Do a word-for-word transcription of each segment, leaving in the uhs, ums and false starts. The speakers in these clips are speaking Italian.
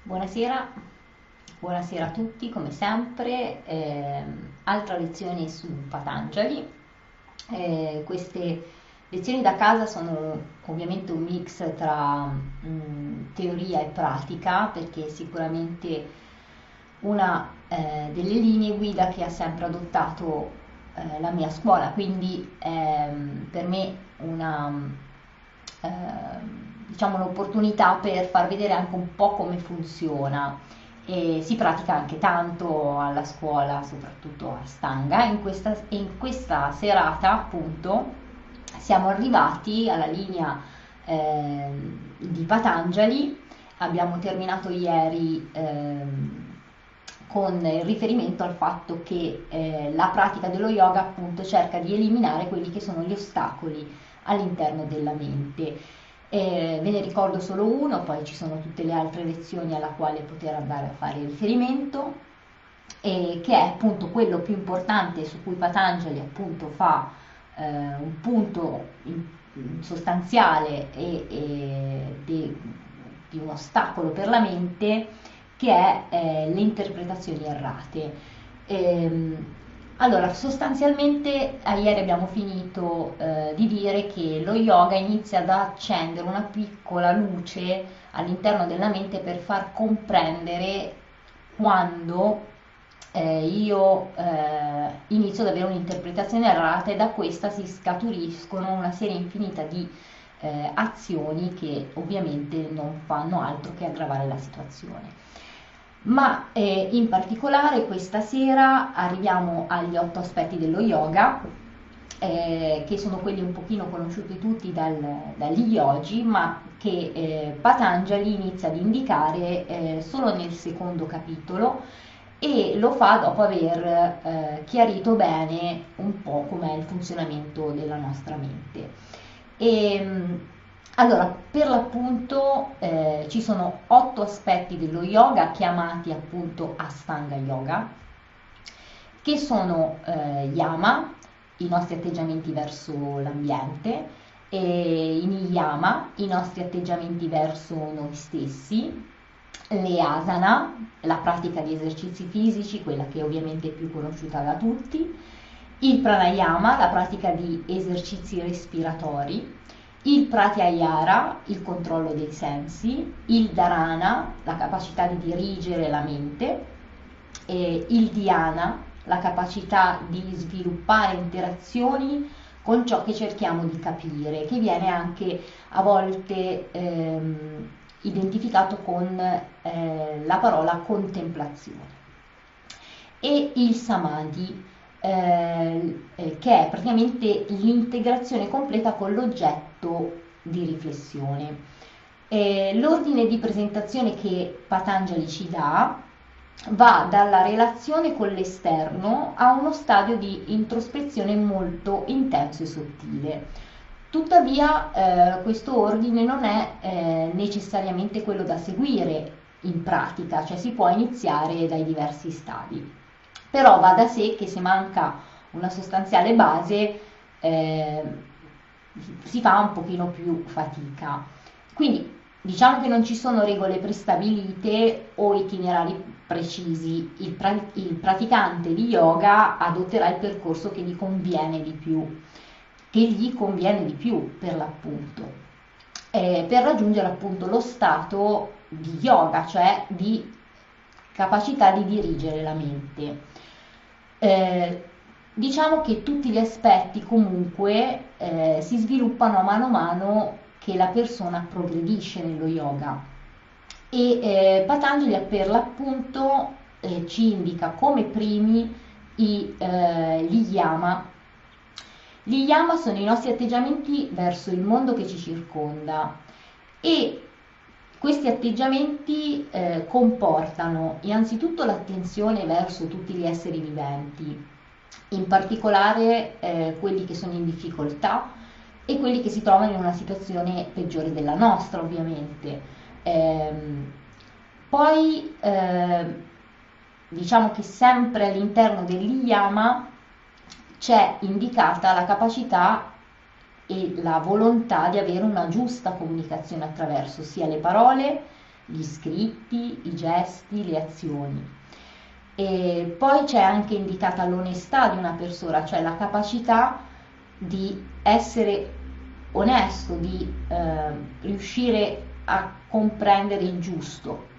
Buonasera, buonasera a tutti, come sempre, ehm, altra lezione su Patanjali. Eh, queste lezioni da casa sono ovviamente un mix tra mh, teoria e pratica, perché sicuramente una eh, delle linee guida che ha sempre adottato eh, la mia scuola, quindi ehm, per me una ehm, diciamo un'opportunità per far vedere anche un po' come funziona. E si pratica anche tanto alla scuola, soprattutto a Stanga. In questa, in questa serata, appunto, siamo arrivati alla linea eh, di Patanjali. Abbiamo terminato ieri ehm, con il riferimento al fatto che eh, la pratica dello yoga appunto cerca di eliminare quelli che sono gli ostacoli all'interno della mente. Eh, ve ne ricordo solo uno, poi ci sono tutte le altre lezioni alla quale poter andare a fare riferimento, e che è appunto quello più importante su cui Patanjali appunto fa eh, un punto in, in sostanziale e, e di, di un ostacolo per la mente, che è eh, le interpretazioni errate. Ehm, allora, sostanzialmente a ieri abbiamo finito eh, di dire che lo yoga inizia ad accendere una piccola luce all'interno della mente per far comprendere quando eh, io eh, inizio ad avere un'interpretazione errata, e da questa si scaturiscono una serie infinita di eh, azioni che ovviamente non fanno altro che aggravare la situazione. Ma eh, in particolare questa sera arriviamo agli otto aspetti dello yoga, eh, che sono quelli un pochino conosciuti tutti dal, dagli yogi, ma che eh, Patanjali inizia ad indicare eh, solo nel secondo capitolo, e lo fa dopo aver eh, chiarito bene un po' com'è il funzionamento della nostra mente. E, allora, per l'appunto eh, ci sono otto aspetti dello yoga chiamati appunto Ashtanga Yoga, che sono eh, yama, i nostri atteggiamenti verso l'ambiente, e i niyama, i nostri atteggiamenti verso noi stessi, le asana, la pratica di esercizi fisici, quella che ovviamente è più conosciuta da tutti, il pranayama, la pratica di esercizi respiratori, il pratyahara, il controllo dei sensi, il dharana, la capacità di dirigere la mente, e il dhyana, la capacità di sviluppare interazioni con ciò che cerchiamo di capire, che viene anche a volte ehm, identificato con eh, la parola contemplazione. E il samadhi, eh, eh, che è praticamente l'integrazione completa con l'oggetto di riflessione. Eh, l'ordine di presentazione che Patanjali ci dà va dalla relazione con l'esterno a uno stadio di introspezione molto intenso e sottile. Tuttavia eh, questo ordine non è eh, necessariamente quello da seguire in pratica, cioè si può iniziare dai diversi stadi, però va da sé che se manca una sostanziale base eh, si fa un pochino più fatica. Quindi diciamo che non ci sono regole prestabilite o itinerari precisi. Il, pra- il praticante di yoga adotterà il percorso che gli conviene di più, che gli conviene di più per l'appunto, eh, per raggiungere appunto lo stato di yoga, cioè di capacità di dirigere la mente. Eh, diciamo che tutti gli aspetti comunque eh, si sviluppano a mano a mano che la persona progredisce nello yoga, e eh, Patanjali per l'appunto eh, ci indica come primi i, eh, gli yama. Gli yama sono i nostri atteggiamenti verso il mondo che ci circonda, e questi atteggiamenti eh, comportano innanzitutto l'attenzione verso tutti gli esseri viventi, in particolare eh, quelli che sono in difficoltà e quelli che si trovano in una situazione peggiore della nostra, ovviamente. Ehm, poi eh, diciamo che sempre all'interno dell'iyama c'è indicata la capacità e la volontà di avere una giusta comunicazione attraverso sia le parole gli scritti, i gesti, le azioni. E poi c'è anche indicata l'onestà di una persona, cioè la capacità di essere onesto, di eh, riuscire a comprendere il giusto.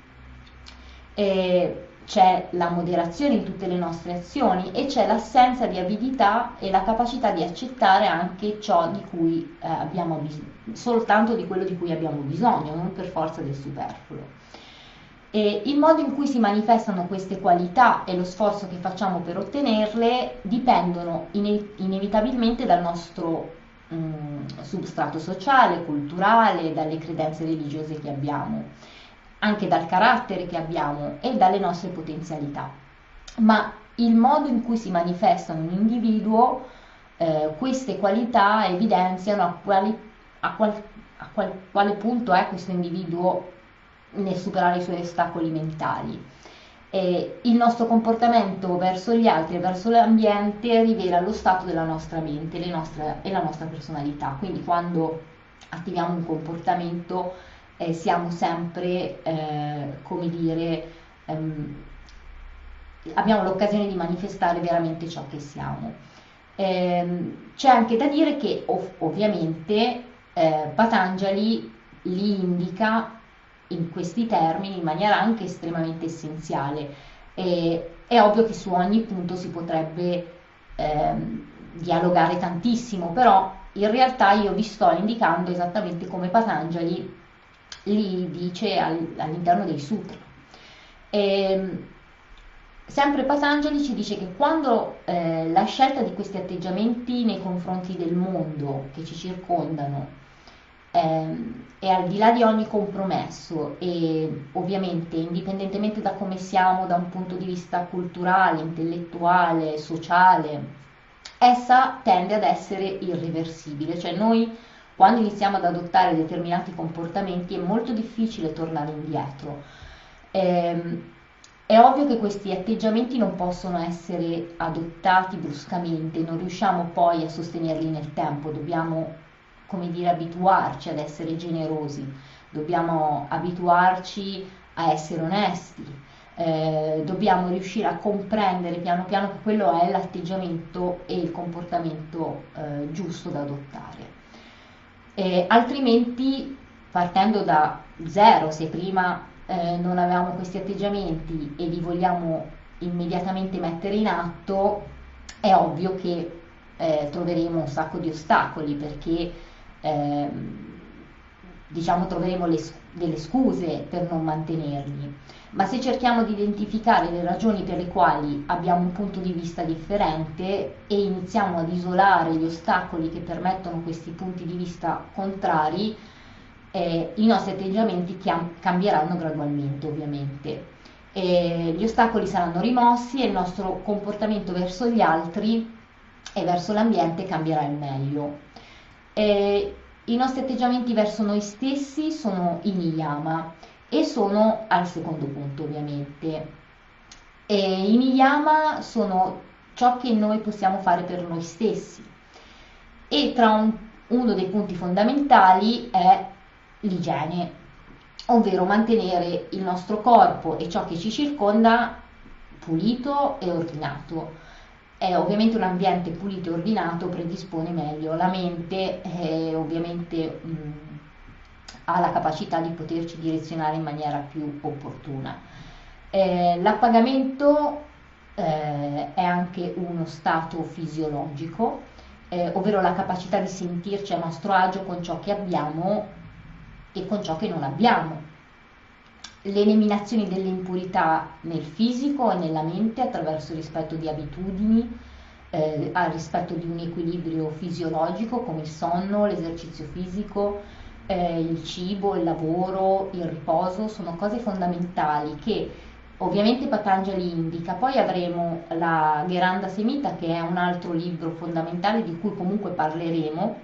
E c'è la moderazione in tutte le nostre azioni e c'è l'assenza di avidità e la capacità di accettare anche ciò di cui eh, abbiamo bisogno, soltanto di quello di cui abbiamo bisogno, non per forza del superfluo. E il modo in cui si manifestano queste qualità e lo sforzo che facciamo per ottenerle dipendono ine- inevitabilmente dal nostro mh, substrato sociale, culturale, dalle credenze religiose che abbiamo, anche dal carattere che abbiamo e dalle nostre potenzialità. Ma il modo in cui si manifestano in un individuo, eh, queste qualità evidenziano a, quali, a, qual, a qual, quale punto è questo individuo nel superare i suoi ostacoli mentali. E il nostro comportamento verso gli altri e verso l'ambiente rivela lo stato della nostra mente le nostre, e la nostra personalità. Quindi quando attiviamo un comportamento eh, siamo sempre, eh, come dire, ehm, abbiamo l'occasione di manifestare veramente ciò che siamo. Ehm, c'è anche da dire che ov- ovviamente eh, Patanjali li indica in questi termini in maniera anche estremamente essenziale. E, è ovvio che su ogni punto si potrebbe ehm, dialogare tantissimo, però in realtà io vi sto indicando esattamente come Patanjali li dice al, all'interno dei sutra. E, sempre Patanjali ci dice che quando eh, la scelta di questi atteggiamenti nei confronti del mondo che ci circondano ehm, è al di là di ogni compromesso e ovviamente indipendentemente da come siamo da un punto di vista culturale, intellettuale, sociale, essa tende ad essere irreversibile, cioè noi quando iniziamo ad adottare determinati comportamenti è molto difficile tornare indietro. Ehm, è ovvio che questi atteggiamenti non possono essere adottati bruscamente, non riusciamo poi a sostenerli nel tempo, dobbiamo, come dire, abituarci ad essere generosi, dobbiamo abituarci a essere onesti, eh, dobbiamo riuscire a comprendere piano piano che quello è l'atteggiamento e il comportamento eh, giusto da adottare. E altrimenti, partendo da zero, se prima eh, non avevamo questi atteggiamenti e li vogliamo immediatamente mettere in atto, è ovvio che eh, troveremo un sacco di ostacoli perché eh, diciamo troveremo le, delle scuse per non mantenerli. Ma se cerchiamo di identificare le ragioni per le quali abbiamo un punto di vista differente e iniziamo ad isolare gli ostacoli che permettono questi punti di vista contrari, eh, i nostri atteggiamenti cambieranno gradualmente, ovviamente. E gli ostacoli saranno rimossi e il nostro comportamento verso gli altri e verso l'ambiente cambierà in meglio. E i nostri atteggiamenti verso noi stessi sono i niyama e sono al secondo punto, ovviamente. E i niyama sono ciò che noi possiamo fare per noi stessi e tra un, uno dei punti fondamentali è l'igiene, ovvero mantenere il nostro corpo e ciò che ci circonda pulito e ordinato. È ovviamente un ambiente pulito e ordinato predispone meglio la mente e ovviamente mh, ha la capacità di poterci direzionare in maniera più opportuna. Eh, l'appagamento eh, è anche uno stato fisiologico, eh, ovvero la capacità di sentirci a nostro agio con ciò che abbiamo e con ciò che non abbiamo. L'eliminazione delle impurità nel fisico e nella mente attraverso il rispetto di abitudini, eh, al rispetto di un equilibrio fisiologico come il sonno, l'esercizio fisico, eh, il cibo, il lavoro, il riposo, sono cose fondamentali che ovviamente Patanjali indica. Poi avremo la Gheranda Semita, che è un altro libro fondamentale di cui comunque parleremo,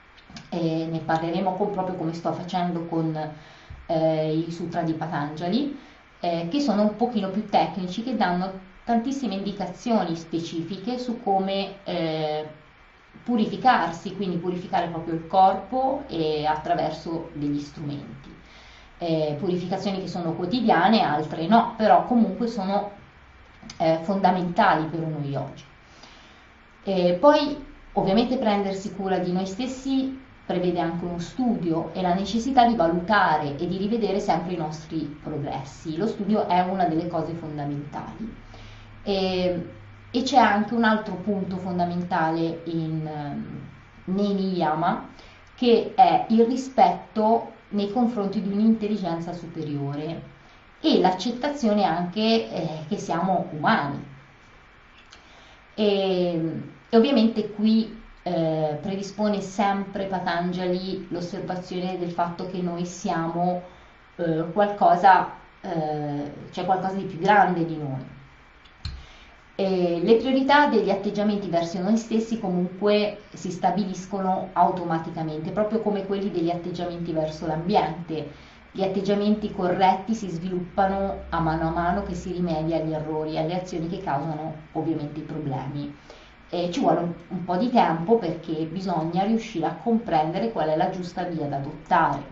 e ne parleremo con, proprio come sto facendo con eh, i sutra di Patanjali, eh, che sono un pochino più tecnici, che danno tantissime indicazioni specifiche su come eh, purificarsi, quindi purificare proprio il corpo e attraverso degli strumenti. eh, purificazioni che sono quotidiane, altre no, però comunque sono eh, fondamentali per uno yogi. E poi ovviamente prendersi cura di noi stessi prevede anche uno studio e la necessità di valutare e di rivedere sempre i nostri progressi. Lo studio è una delle cose fondamentali. E, e c'è anche un altro punto fondamentale in, nei niyama, che è il rispetto nei confronti di un'intelligenza superiore e l'accettazione anche eh, che siamo umani. E, e ovviamente qui eh, predispone sempre Patanjali l'osservazione del fatto che noi siamo eh, qualcosa, eh, c'è qualcosa di più grande di noi. E le priorità degli atteggiamenti verso noi stessi comunque si stabiliscono automaticamente, proprio come quelli degli atteggiamenti verso l'ambiente. Gli atteggiamenti corretti si sviluppano a mano a mano che si rimedia agli errori, alle azioni che causano ovviamente i problemi. E ci vuole un, un po' di tempo perché bisogna riuscire a comprendere qual è la giusta via da adottare.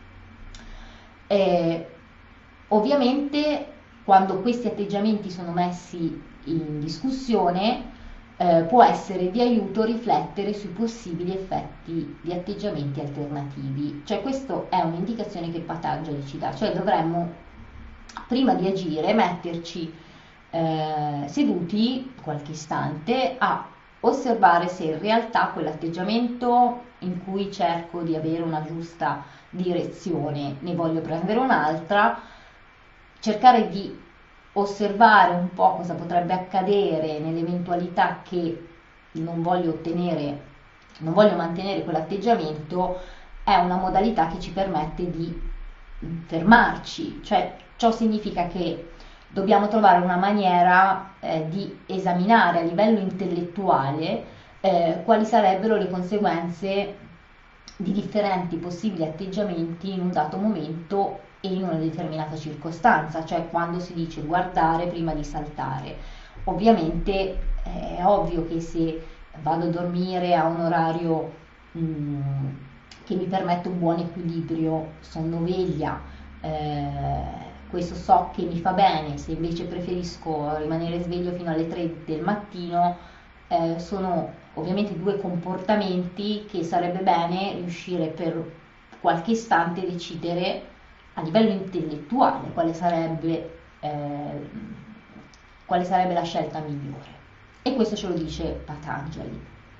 E, ovviamente quando questi atteggiamenti sono messi in discussione eh, può essere di aiuto riflettere sui possibili effetti di atteggiamenti alternativi, cioè questa è un'indicazione che Patanjali ci dà, cioè dovremmo prima di agire metterci eh, seduti qualche istante a osservare se in realtà quell'atteggiamento in cui cerco di avere una giusta direzione ne voglio prendere un'altra, cercare di osservare un po' cosa potrebbe accadere nell'eventualità che non voglio ottenere, non voglio mantenere quell'atteggiamento, è una modalità che ci permette di fermarci, cioè ciò significa che dobbiamo trovare una maniera eh, di esaminare a livello intellettuale eh, quali sarebbero le conseguenze di differenti possibili atteggiamenti in un dato momento e in una determinata circostanza, cioè quando si dice guardare prima di saltare. Ovviamente è ovvio che se vado a dormire a un orario mh, che mi permette un buon equilibrio sonno-veglia, eh, questo so che mi fa bene, se invece preferisco rimanere sveglio fino alle tre del mattino, eh, sono ovviamente due comportamenti che sarebbe bene riuscire per qualche istante a decidere a livello intellettuale quale sarebbe, eh, quale sarebbe la scelta migliore. E questo ce lo dice Patanjali.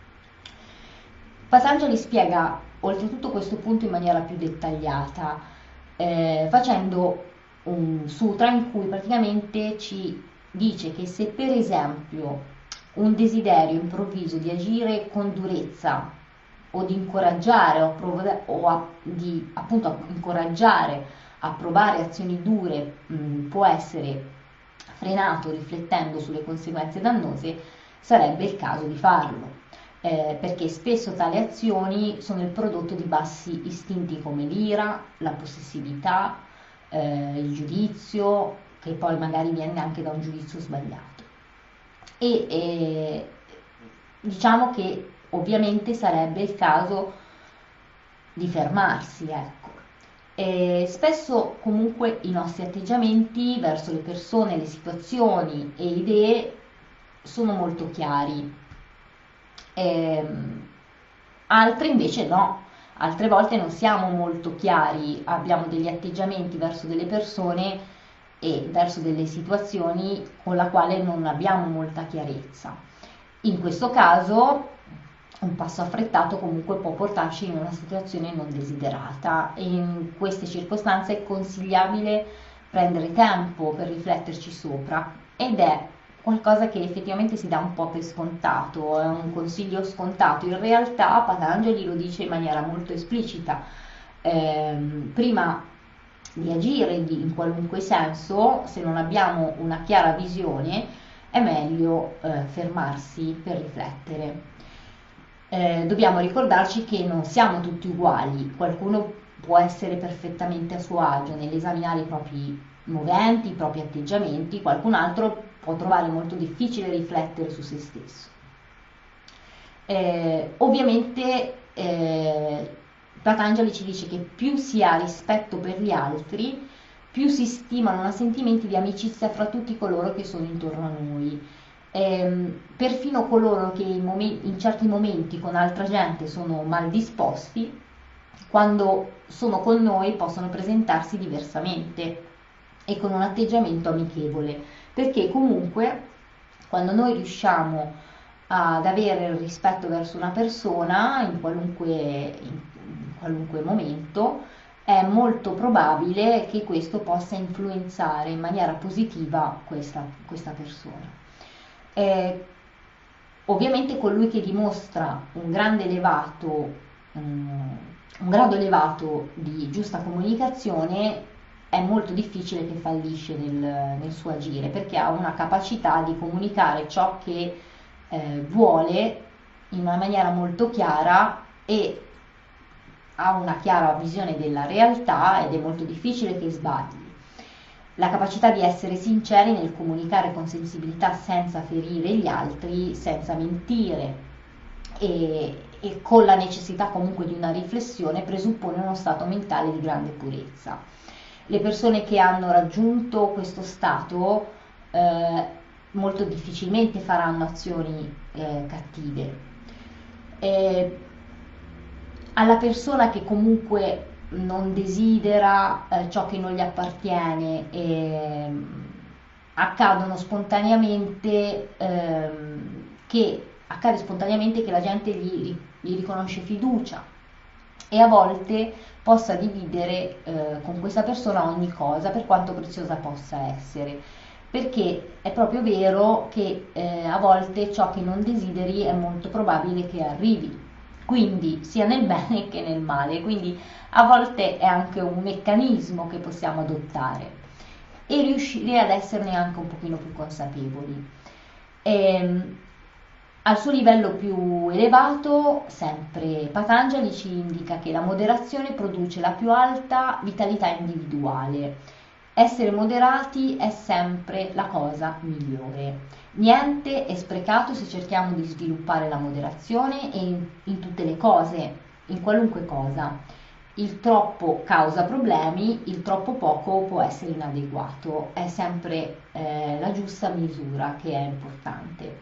Patanjali spiega oltretutto questo punto in maniera più dettagliata, eh, facendo un sutra in cui praticamente ci dice che se per esempio un desiderio improvviso di agire con durezza o di incoraggiare o, prov- o a, di appunto a incoraggiare a provare azioni dure mh, può essere frenato riflettendo sulle conseguenze dannose, sarebbe il caso di farlo. Eh, perché spesso tali azioni sono il prodotto di bassi istinti come l'ira, la possessività, eh, il giudizio, che poi magari viene anche da un giudizio sbagliato. E eh, diciamo che ovviamente sarebbe il caso di fermarsi, ecco. E spesso comunque i nostri atteggiamenti verso le persone, le situazioni e idee sono molto chiari, e, altre invece no, altre volte non siamo molto chiari, abbiamo degli atteggiamenti verso delle persone e verso delle situazioni con la quale non abbiamo molta chiarezza. In questo caso un passo affrettato comunque può portarci in una situazione non desiderata e in queste circostanze è consigliabile prendere tempo per rifletterci sopra ed è qualcosa che effettivamente si dà un po' per scontato, è un consiglio scontato. In realtà Patanjali lo dice in maniera molto esplicita, ehm, prima di agire in qualunque senso, se non abbiamo una chiara visione, è meglio eh, fermarsi per riflettere. Eh, dobbiamo ricordarci che non siamo tutti uguali, qualcuno può essere perfettamente a suo agio nell'esaminare i propri moventi, i propri atteggiamenti, qualcun altro può trovare molto difficile riflettere su se stesso. Eh, ovviamente eh, Patanjali ci dice che più si ha rispetto per gli altri, più si stimano sentimenti di amicizia fra tutti coloro che sono intorno a noi. Ehm, perfino coloro che in, momen- in certi momenti con altra gente sono mal disposti, quando sono con noi possono presentarsi diversamente e con un atteggiamento amichevole, perché comunque quando noi riusciamo ad avere il rispetto verso una persona in qualunque, in, in qualunque momento, è molto probabile che questo possa influenzare in maniera positiva questa, questa persona. Eh, ovviamente colui che dimostra un grande elevato, um, un grado elevato di giusta comunicazione è molto difficile che fallisce nel, nel suo agire, perché ha una capacità di comunicare ciò che eh, vuole in una maniera molto chiara e ha una chiara visione della realtà ed è molto difficile che sbagli. La capacità di essere sinceri nel comunicare con sensibilità senza ferire gli altri, senza mentire e, e con la necessità comunque di una riflessione presuppone uno stato mentale di grande purezza. Le persone che hanno raggiunto questo stato eh, molto difficilmente faranno azioni eh, cattive. Eh, alla persona che comunque non desidera eh, ciò che non gli appartiene e accadono spontaneamente ehm, che accade spontaneamente che la gente gli, gli riconosce fiducia e a volte possa dividere eh, con questa persona ogni cosa, per quanto preziosa possa essere, perché è proprio vero che eh, a volte ciò che non desideri è molto probabile che arrivi, quindi sia nel bene che nel male, quindi a volte è anche un meccanismo che possiamo adottare e riuscire ad esserne anche un pochino più consapevoli. E, al suo livello più elevato, sempre Patanjali ci indica che la moderazione produce la più alta vitalità individuale. Essere moderati è sempre la cosa migliore. Niente è sprecato se cerchiamo di sviluppare la moderazione e in, in tutte le cose, in qualunque cosa. Il troppo causa problemi, il troppo poco può essere inadeguato. È sempre eh, la giusta misura che è importante.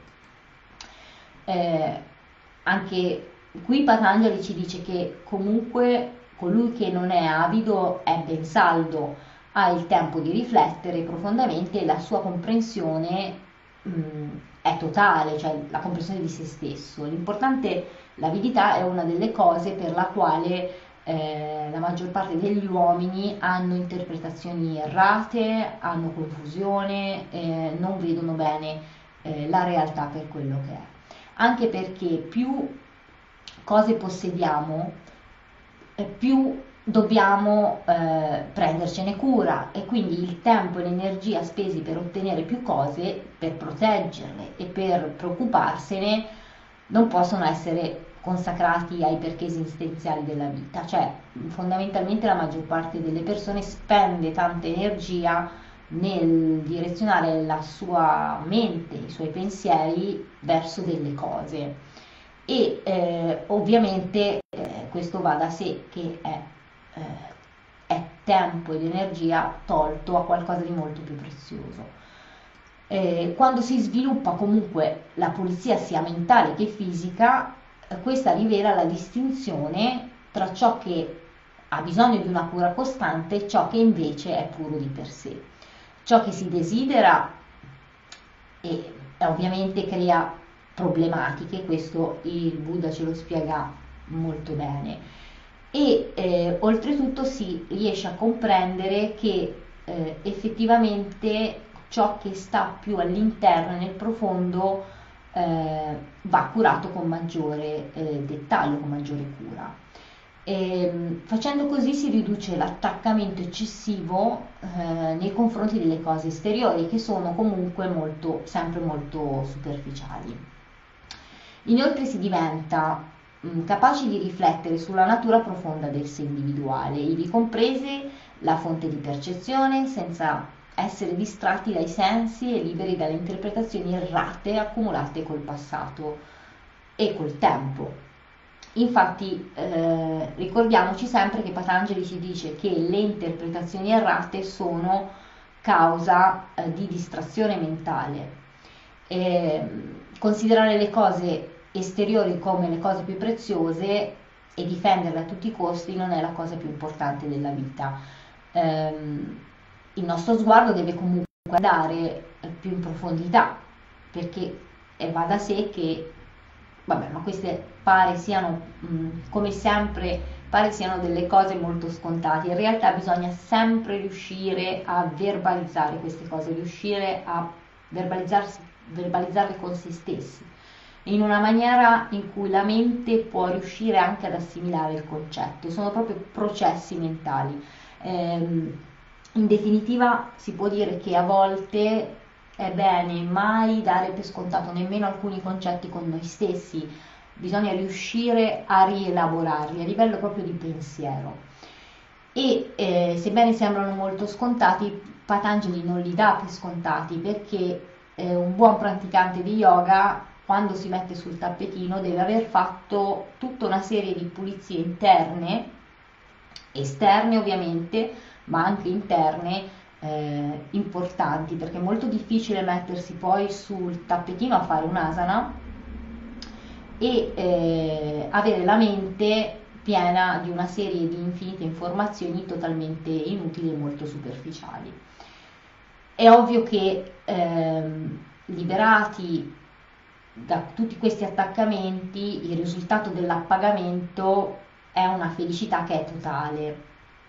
Eh, anche qui Patanjali ci dice che comunque colui che non è avido è ben saldo, ha il tempo di riflettere profondamente e la sua comprensione mh, è totale, cioè la comprensione di se stesso. L'importante, l'avidità è una delle cose per la quale eh, la maggior parte degli uomini hanno interpretazioni errate, hanno confusione, eh, non vedono bene eh, la realtà per quello che è. Anche perché più cose possediamo, eh, più dobbiamo eh, prendercene cura e quindi il tempo e l'energia spesi per ottenere più cose, per proteggerle e per preoccuparsene, non possono essere consacrati ai perché esistenziali della vita. Cioè, fondamentalmente la maggior parte delle persone spende tanta energia nel direzionare la sua mente, i suoi pensieri verso delle cose e eh, ovviamente eh, questo va da sé che è, eh, è tempo ed energia tolto a qualcosa di molto più prezioso. Eh, quando si sviluppa comunque la pulizia sia mentale che fisica, eh, questa rivela la distinzione tra ciò che ha bisogno di una cura costante e ciò che invece è puro di per sé. Ciò che si desidera e ovviamente crea problematiche, questo il Buddha ce lo spiega molto bene e eh, oltretutto si riesce a comprendere che eh, effettivamente ciò che sta più all'interno, nel profondo, eh, va curato con maggiore eh, dettaglio, con maggiore cura. E, facendo così si riduce l'attaccamento eccessivo eh, nei confronti delle cose esteriori che sono comunque molto, sempre molto superficiali. Inoltre si diventa mh, capaci di riflettere sulla natura profonda del sé individuale, ivi comprese la fonte di percezione, senza essere distratti dai sensi e liberi dalle interpretazioni errate accumulate col passato e col tempo. Infatti eh, ricordiamoci sempre che Patanjali ci dice che le interpretazioni errate sono causa eh, di distrazione mentale. Eh, considerare le cose esteriori come le cose più preziose e difenderle a tutti i costi non è la cosa più importante della vita. Ehm, il nostro sguardo deve comunque andare più in profondità, perché eh, va da sé che, vabbè, ma queste pare siano, mh, come sempre, pare siano delle cose molto scontate. In realtà bisogna sempre riuscire a verbalizzare queste cose, riuscire a verbalizzarsi, verbalizzarle con se stessi, in una maniera in cui la mente può riuscire anche ad assimilare il concetto. Sono proprio processi mentali. Ehm, in definitiva si può dire che a volte è bene mai dare per scontato nemmeno alcuni concetti con noi stessi, bisogna riuscire a rielaborarli a livello proprio di pensiero. E eh, sebbene sembrano molto scontati, Patanjali non li dà per scontati, perché eh, un buon praticante di yoga, quando si mette sul tappetino, deve aver fatto tutta una serie di pulizie interne, esterne ovviamente, ma anche interne, eh, importanti, perché è molto difficile mettersi poi sul tappetino a fare un'asana e eh, avere la mente piena di una serie di infinite informazioni totalmente inutili e molto superficiali. È ovvio che ehm, liberati da tutti questi attaccamenti, il risultato dell'appagamento è una felicità che è totale.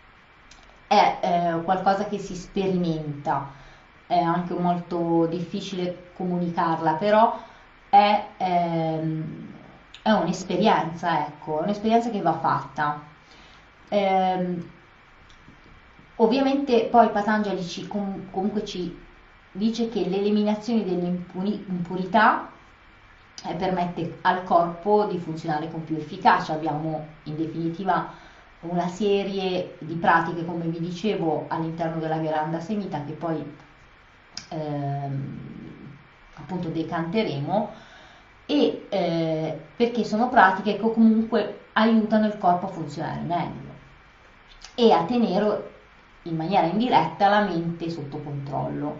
È eh, qualcosa che si sperimenta, è anche molto difficile comunicarla, però è, ehm, è un'esperienza, ecco, è un'esperienza che va fatta. Ehm, ovviamente poi Patanjali ci, com- comunque ci dice che l'eliminazione delle impuri- impurità eh, permette al corpo di funzionare con più efficacia. Abbiamo in definitiva una serie di pratiche, come vi dicevo, all'interno della Gheranda Semita, che poi ehm, appunto decanteremo, e eh, perché sono pratiche che comunque aiutano il corpo a funzionare meglio e a tenere in maniera indiretta la mente sotto controllo.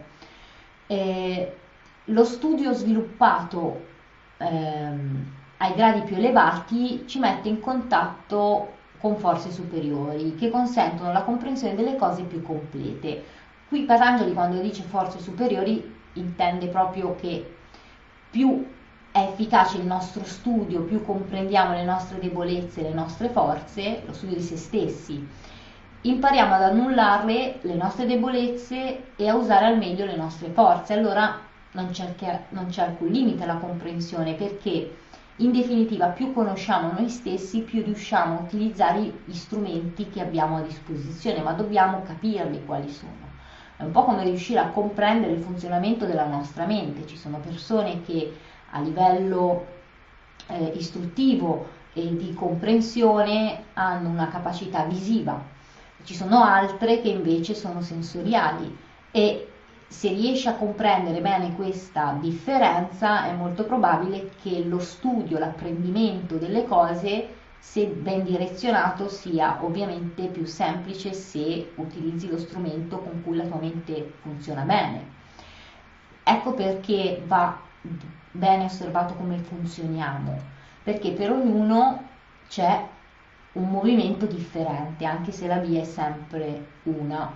Eh, lo studio sviluppato ehm, ai gradi più elevati ci mette in contatto con forze superiori che consentono la comprensione delle cose più complete. Qui Patanjali, quando dice forze superiori, intende proprio che più è efficace il nostro studio, più comprendiamo le nostre debolezze, le nostre forze, lo studio di se stessi, impariamo ad annullarle, le nostre debolezze, e a usare al meglio le nostre forze. Allora non c'è, non c'è alcun limite alla comprensione, perché in definitiva più conosciamo noi stessi, più riusciamo a utilizzare gli strumenti che abbiamo a disposizione, ma dobbiamo capirli quali sono. È un po' come riuscire a comprendere il funzionamento della nostra mente. Ci sono persone che a livello eh, istruttivo e di comprensione hanno una capacità visiva, ci sono altre che invece sono sensoriali, e se riesci a comprendere bene questa differenza è molto probabile che lo studio, l'apprendimento delle cose, se ben direzionato, sia ovviamente più semplice se utilizzi lo strumento con cui la tua mente funziona bene. Ecco perché va bene osservato come funzioniamo, perché per ognuno c'è un movimento differente, anche se la via è sempre una.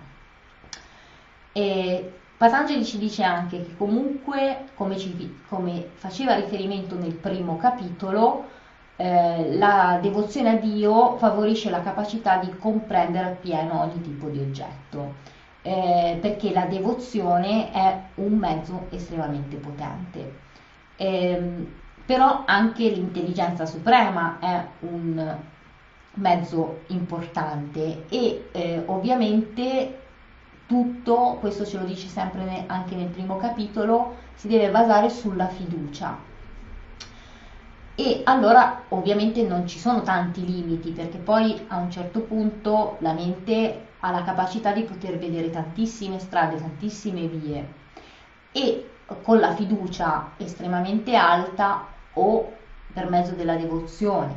E Patanjali ci dice anche che comunque, come, ci, come faceva riferimento nel primo capitolo, eh, la devozione a Dio favorisce la capacità di comprendere appieno ogni tipo di oggetto, eh, perché la devozione è un mezzo estremamente potente. Eh, però anche l'intelligenza suprema è un mezzo importante, e eh, ovviamente tutto questo, ce lo dice sempre anche nel primo capitolo, si deve basare sulla fiducia. E allora ovviamente non ci sono tanti limiti, perché poi a un certo punto la mente ha la capacità di poter vedere tantissime strade, tantissime vie, e con la fiducia estremamente alta, o per mezzo della devozione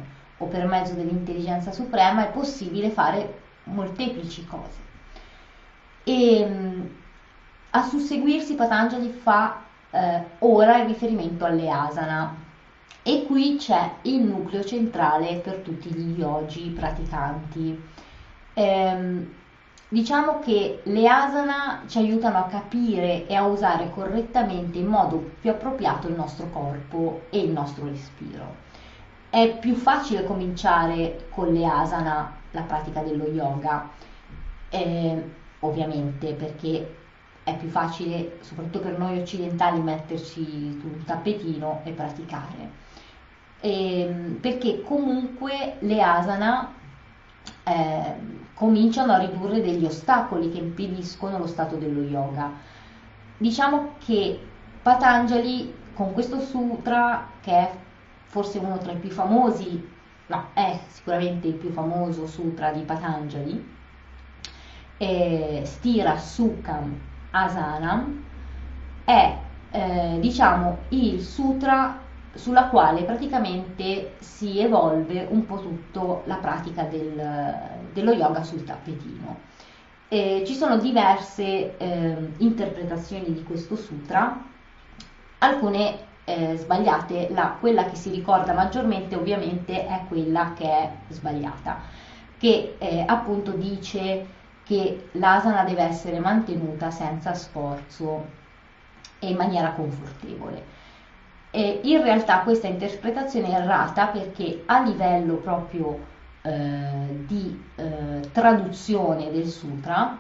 o per mezzo dell'intelligenza suprema è possibile fare molteplici cose. E a susseguirsi Patanjali fa eh, ora il riferimento alle asana, e qui c'è il nucleo centrale per tutti gli yogi praticanti. Ehm, diciamo che le asana ci aiutano a capire e a usare correttamente in modo più appropriato il nostro corpo e il nostro respiro. È più facile cominciare con le asana, la pratica dello yoga, eh, ovviamente perché è più facile, soprattutto per noi occidentali, metterci su un tappetino e praticare. E, perché comunque le asana eh, cominciano a ridurre degli ostacoli che impediscono lo stato dello yoga. Diciamo che Patanjali con questo sutra, che è forse uno tra i più famosi, no, è sicuramente il più famoso sutra di Patanjali, eh, Stira Sukham Asanam, è eh, diciamo il sutra sulla quale praticamente si evolve un po' tutto la pratica del, dello yoga sul tappetino. Eh, ci sono diverse eh, interpretazioni di questo sutra, alcune eh, sbagliate, la, quella che si ricorda maggiormente ovviamente è quella che è sbagliata, che eh, appunto dice che l'asana deve essere mantenuta senza sforzo e in maniera confortevole. E in realtà questa interpretazione è errata, perché a livello proprio eh, di eh, traduzione del sutra,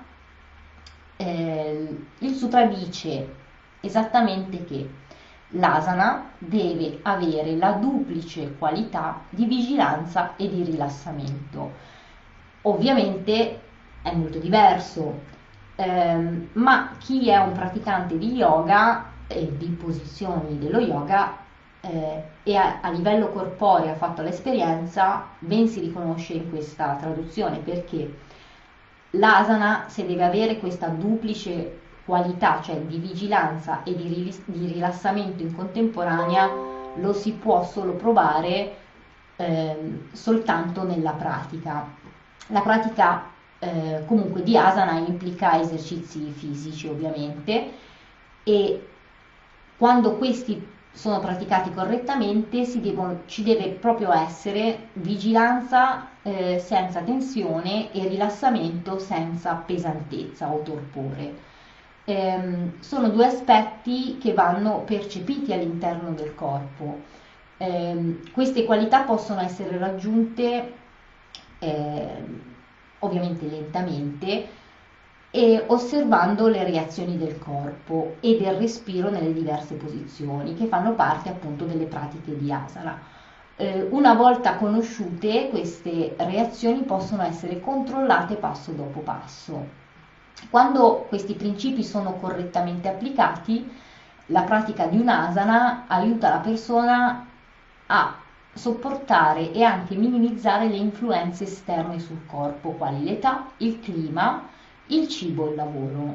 eh, il sutra dice esattamente che l'asana deve avere la duplice qualità di vigilanza e di rilassamento. Ovviamente è molto diverso, ehm, ma chi è un praticante di yoga e di posizioni dello yoga eh, e a, a livello corporeo ha fatto l'esperienza, ben si riconosce in questa traduzione, perché l'asana, se deve avere questa duplice qualità, cioè di vigilanza e di, rilis- di rilassamento in contemporanea, lo si può solo provare eh, soltanto nella pratica. La pratica eh, comunque di asana implica esercizi fisici ovviamente, e quando questi sono praticati correttamente si devono, ci deve proprio essere vigilanza eh, senza tensione e rilassamento senza pesantezza o torpore. Ehm, sono due aspetti che vanno percepiti all'interno del corpo. Ehm, queste qualità possono essere raggiunte eh, ovviamente lentamente, e osservando le reazioni del corpo e del respiro nelle diverse posizioni che fanno parte appunto delle pratiche di asana. Eh, una volta conosciute, queste reazioni possono essere controllate passo dopo passo. Quando questi principi sono correttamente applicati, la pratica di un'asana aiuta la persona a sopportare e anche minimizzare le influenze esterne sul corpo, quali l'età, il clima, il cibo, il lavoro.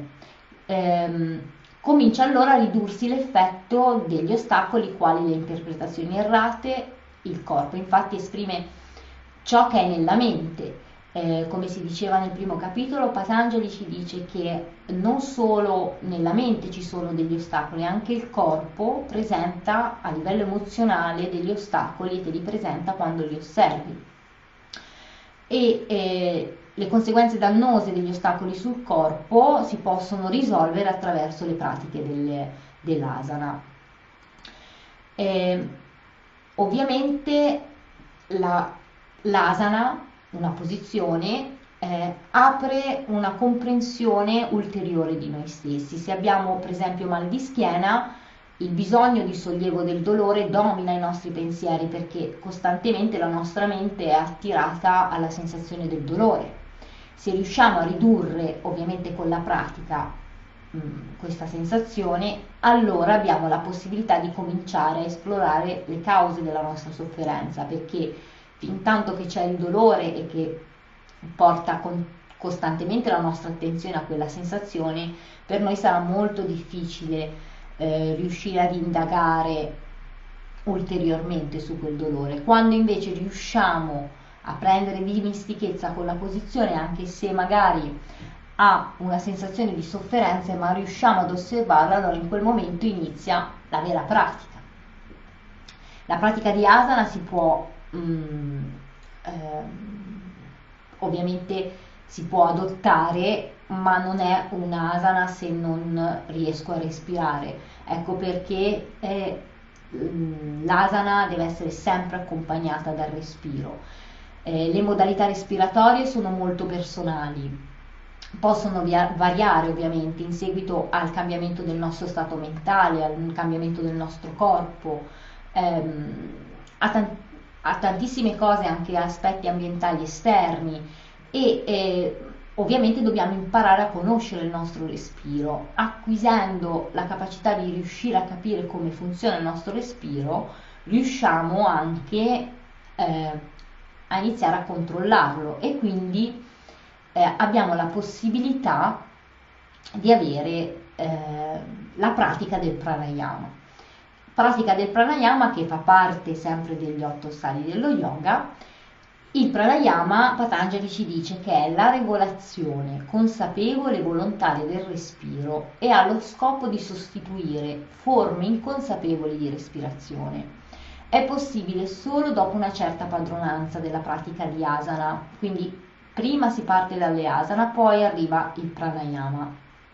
Ehm, comincia allora a ridursi l'effetto degli ostacoli, quali le interpretazioni errate. Il corpo infatti esprime ciò che è nella mente. Eh, come si diceva nel primo capitolo, Patanjali ci dice che non solo nella mente ci sono degli ostacoli, anche il corpo presenta a livello emozionale degli ostacoli e te li presenta quando li osservi. E eh, le conseguenze dannose degli ostacoli sul corpo si possono risolvere attraverso le pratiche delle, dell'asana. Eh, ovviamente la, l'asana, una posizione, eh, apre una comprensione ulteriore di noi stessi. Se abbiamo per esempio mal di schiena, il bisogno di sollievo del dolore domina i nostri pensieri, perché costantemente la nostra mente è attirata alla sensazione del dolore. Se riusciamo a ridurre ovviamente con la pratica mh, questa sensazione, allora abbiamo la possibilità di cominciare a esplorare le cause della nostra sofferenza, perché fin tanto che c'è il dolore e che porta con, costantemente la nostra attenzione a quella sensazione, per noi sarà molto difficile eh, riuscire ad indagare ulteriormente su quel dolore. Quando invece riusciamo a prendere dimestichezza con la posizione, anche se magari ha una sensazione di sofferenza, ma riusciamo ad osservarla, allora in quel momento inizia la vera pratica. La pratica di asana si può mh, ehm, ovviamente si può adottare, ma non è un'asana se non riesco a respirare. Ecco perché è, mh, l'asana deve essere sempre accompagnata dal respiro. Eh, le modalità respiratorie sono molto personali, possono via- variare ovviamente in seguito al cambiamento del nostro stato mentale, al cambiamento del nostro corpo, ehm, a, tan- a tantissime cose, anche aspetti ambientali esterni, e eh, ovviamente dobbiamo imparare a conoscere il nostro respiro. Acquisendo la capacità di riuscire a capire come funziona il nostro respiro, riusciamo anche eh, a iniziare a controllarlo, e quindi eh, abbiamo la possibilità di avere eh, la pratica del pranayama. Pratica del pranayama che fa parte sempre degli otto stadi dello yoga. Il pranayama, Patanjali ci dice che è la regolazione consapevole e volontaria del respiro e ha lo scopo di sostituire forme inconsapevoli di respirazione. È possibile solo dopo una certa padronanza della pratica di asana, quindi prima si parte dalle asana, poi arriva il pranayama.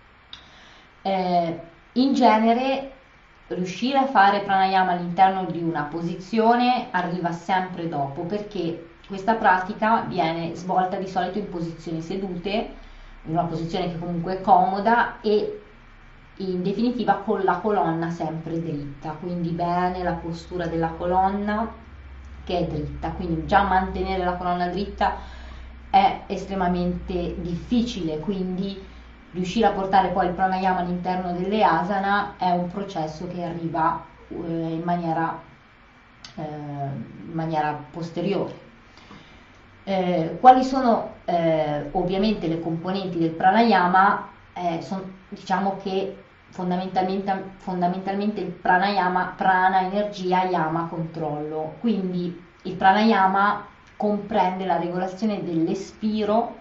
Eh, in genere riuscire a fare pranayama all'interno di una posizione arriva sempre dopo, perché questa pratica viene svolta di solito in posizioni sedute, in una posizione che comunque è comoda, e in definitiva con la colonna sempre dritta, quindi bene la postura della colonna che è dritta. Quindi già mantenere la colonna dritta è estremamente difficile, quindi riuscire a portare poi il pranayama all'interno delle asana è un processo che arriva eh, in maniera, eh, in maniera posteriore. Eh, quali sono eh, ovviamente le componenti del pranayama? Eh, son, diciamo che fondamentalmente, fondamentalmente il pranayama, prana energia, yama controllo, quindi il pranayama comprende la regolazione dell'espiro,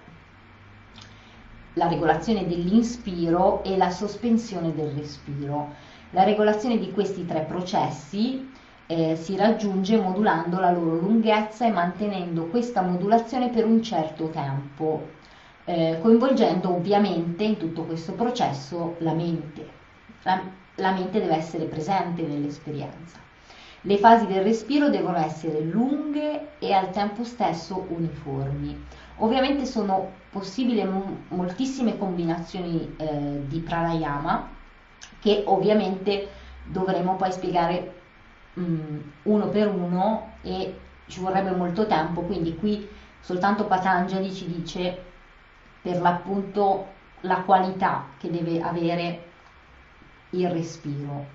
la regolazione dell'inspiro e la sospensione del respiro. La regolazione di questi tre processi eh, si raggiunge modulando la loro lunghezza e mantenendo questa modulazione per un certo tempo, eh, coinvolgendo ovviamente in tutto questo processo la mente. La, la mente deve essere presente nell'esperienza. Le fasi del respiro devono essere lunghe e al tempo stesso uniformi. Ovviamente sono possibili moltissime combinazioni eh, di pranayama, che ovviamente dovremo poi spiegare mh, uno per uno, e ci vorrebbe molto tempo, quindi qui soltanto Patanjali ci dice per l'appunto la qualità che deve avere il respiro.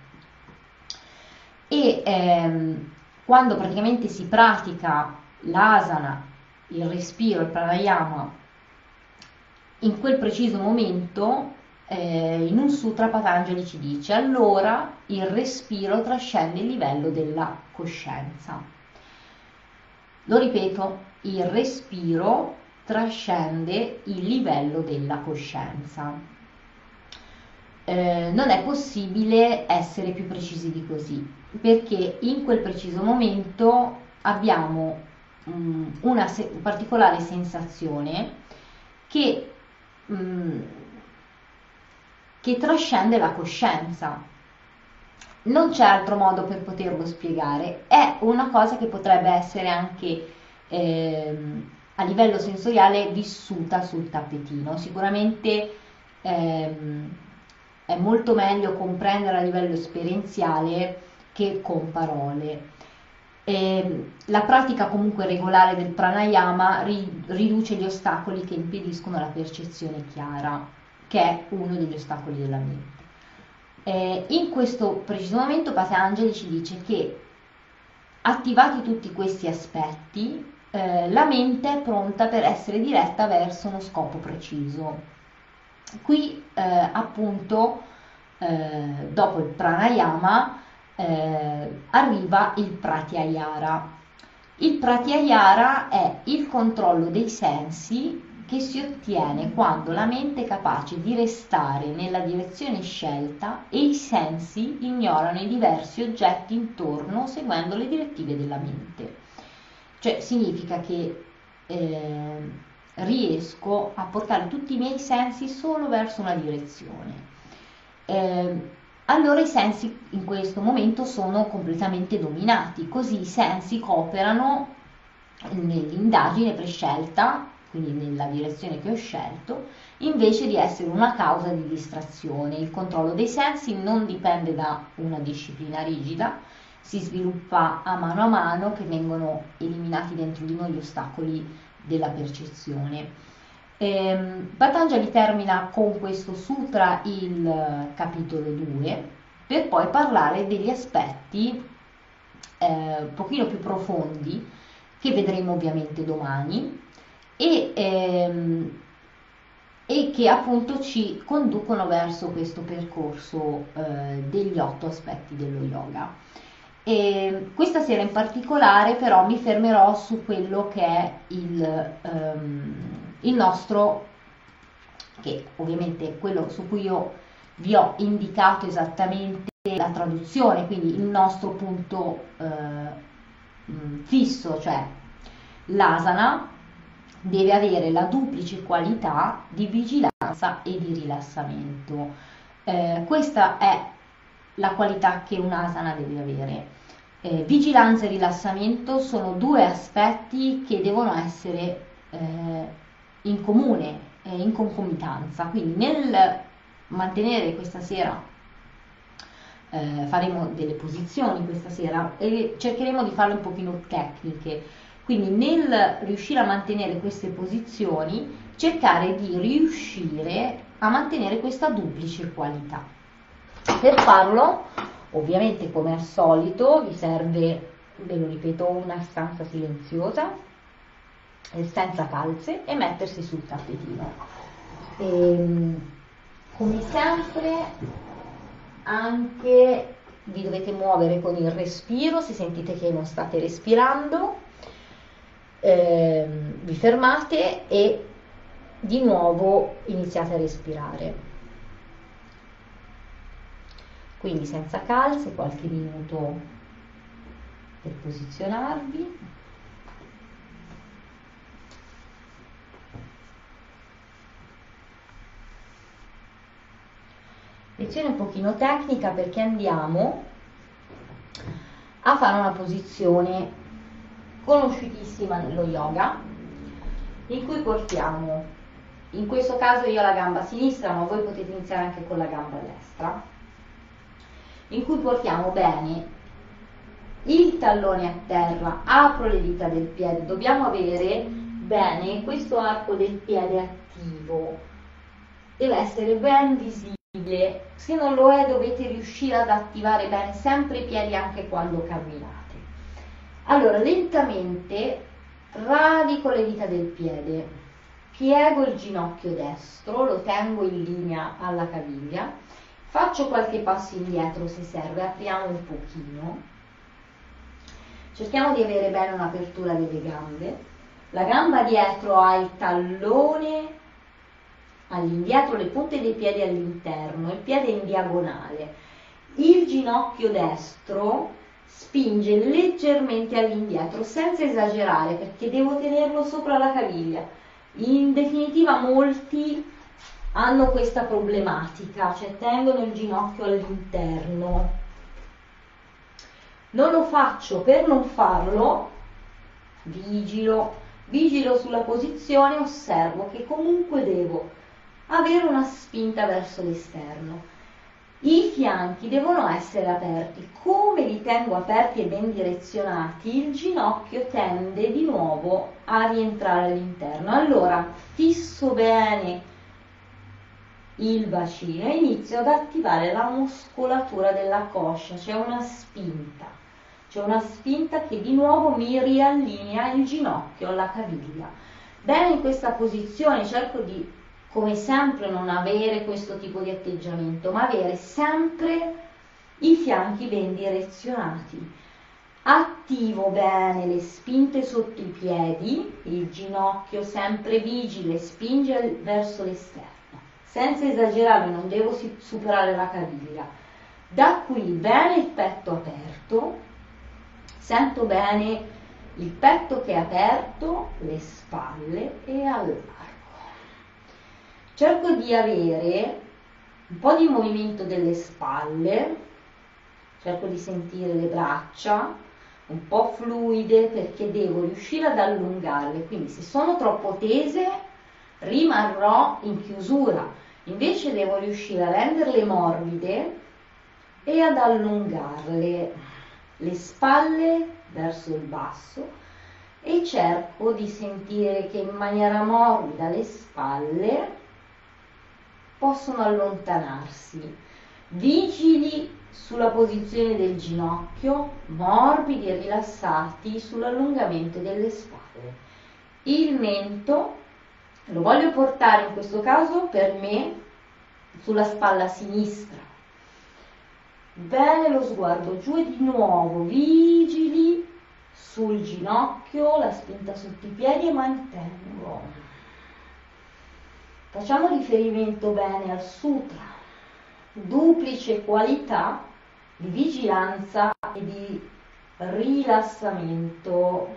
E ehm, quando praticamente si pratica l'asana, il respiro, il pranayama, in quel preciso momento, eh, in un sutra Patanjali ci dice: allora il respiro trascende il livello della coscienza. Lo ripeto, il respiro trascende il livello della coscienza. Eh, non è possibile essere più precisi di così, perché in quel preciso momento abbiamo mh, una se- particolare sensazione che, mh, che trascende la coscienza. Non c'è altro modo per poterlo spiegare, è una cosa che potrebbe essere anche ehm, a livello sensoriale vissuta sul tappetino. Sicuramente ehm, è molto meglio comprendere a livello esperienziale che con parole. E la pratica comunque regolare del pranayama ri- riduce gli ostacoli che impediscono la percezione chiara, che è uno degli ostacoli della mente. Eh, in questo preciso momento Patanjali ci dice che, attivati tutti questi aspetti, eh, la mente è pronta per essere diretta verso uno scopo preciso. Qui eh, appunto eh, dopo il pranayama eh, arriva il pratyahara. Il pratyahara è il controllo dei sensi che si ottiene quando la mente è capace di restare nella direzione scelta e i sensi ignorano i diversi oggetti intorno seguendo le direttive della mente. Cioè significa che eh, riesco a portare tutti i miei sensi solo verso una direzione. Eh, allora i sensi in questo momento sono completamente dominati, così i sensi cooperano nell'indagine prescelta, quindi nella direzione che ho scelto, invece di essere una causa di distrazione. Il controllo dei sensi non dipende da una disciplina rigida, si sviluppa a mano a mano che vengono eliminati dentro di noi gli ostacoli della percezione. Ehm, Patanjali termina con questo sutra il capitolo due per poi parlare degli aspetti eh, un pochino più profondi che vedremo ovviamente domani e, ehm, e che appunto ci conducono verso questo percorso eh, degli otto aspetti dello yoga. E questa sera in particolare però mi fermerò su quello che è il, um, il nostro, che ovviamente è quello su cui io vi ho indicato esattamente la traduzione, quindi il nostro punto uh, fisso, cioè l'asana deve avere la duplice qualità di vigilanza e di rilassamento. Eh, questa è la qualità che un'asana deve avere. Eh, vigilanza e rilassamento sono due aspetti che devono essere eh, in comune, eh, in concomitanza, quindi nel mantenere questa sera, eh, faremo delle posizioni questa sera e cercheremo di farle un pochino tecniche, quindi nel riuscire a mantenere queste posizioni, cercare di riuscire a mantenere questa duplice qualità. Per farlo, ovviamente come al solito, vi serve, ve lo ripeto, una stanza silenziosa, senza calze e mettersi sul tappetino. E, come sempre, anche vi dovete muovere con il respiro, se sentite che non state respirando, eh, vi fermate e di nuovo iniziate a respirare. Quindi senza calze, qualche minuto per posizionarvi. Lezione un pochino tecnica perché andiamo a fare una posizione conosciutissima nello yoga, in cui portiamo, in questo caso io la gamba sinistra, ma voi potete iniziare anche con la gamba destra, in cui portiamo bene il tallone a terra, apro le dita del piede, dobbiamo avere bene questo arco del piede attivo, deve essere ben visibile, se non lo è dovete riuscire ad attivare bene sempre i piedi anche quando camminate. Allora lentamente radico le dita del piede, piego il ginocchio destro, lo tengo in linea alla caviglia, faccio qualche passo indietro se serve, apriamo un pochino, cerchiamo di avere bene un'apertura delle gambe, la gamba dietro ha il tallone all'indietro, le punte dei piedi all'interno, il piede in diagonale, il ginocchio destro spinge leggermente all'indietro senza esagerare perché devo tenerlo sopra la caviglia. In definitiva molti hanno questa problematica, cioè tengono il ginocchio all'interno. Non lo faccio, per non farlo vigilo, vigilo sulla posizione, osservo che comunque devo avere una spinta verso l'esterno. I fianchi devono essere aperti, come li tengo aperti e ben direzionati, il ginocchio tende di nuovo a rientrare all'interno. Allora fisso bene il bacino e inizio ad attivare la muscolatura della coscia, c'è una spinta, c'è una spinta che di nuovo mi riallinea il ginocchio alla caviglia. Bene, in questa posizione cerco di, come sempre, non avere questo tipo di atteggiamento, ma avere sempre i fianchi ben direzionati. Attivo bene le spinte sotto i piedi, il ginocchio sempre vigile, spinge verso l'esterno, senza esagerare, non devo superare la caviglia. Da qui bene il petto aperto, sento bene il petto che è aperto, le spalle e allargo. Cerco di avere un po' di movimento delle spalle, cerco di sentire le braccia un po' fluide perché devo riuscire ad allungarle, quindi se sono troppo tese rimarrò in chiusura, invece devo riuscire a renderle morbide e ad allungarle, le spalle verso il basso, e cerco di sentire che in maniera morbida le spalle possono allontanarsi, vigili sulla posizione del ginocchio, morbidi e rilassati sull'allungamento delle spalle. Il mento lo voglio portare in questo caso per me sulla spalla sinistra. Bene lo sguardo giù e di nuovo vigili sul ginocchio, la spinta sotto i piedi e mantengo. Facciamo riferimento bene al sutra, duplice qualità di vigilanza e di rilassamento.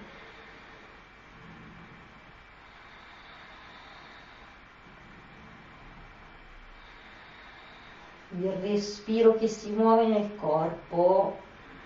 Il respiro che si muove nel corpo.